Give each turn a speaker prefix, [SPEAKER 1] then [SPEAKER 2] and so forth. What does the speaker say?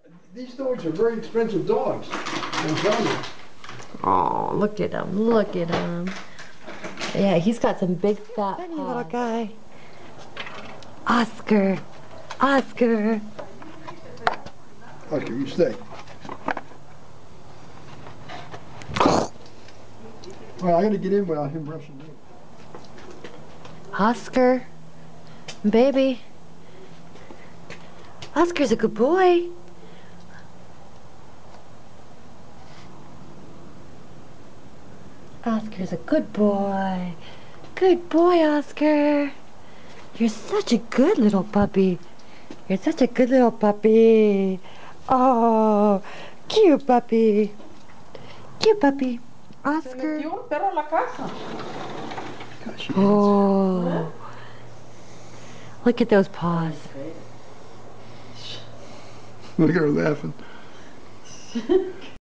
[SPEAKER 1] These dogs are very expensive dogs. I'm telling you.
[SPEAKER 2] Oh, look at him. Look at him. Yeah, he's got some big fat paws. Little guy. Oscar. Oscar.
[SPEAKER 1] Okay, you stay. Well, I gotta get in without him rushing me.
[SPEAKER 2] Oscar. Baby. Oscar's a good boy. Oscar's a good boy. Good boy, Oscar. You're such a good little puppy. You're such a good little puppy. Oh, cute puppy. Cute puppy. Oscar. Oh. Look at those paws.
[SPEAKER 1] Look at her laughing.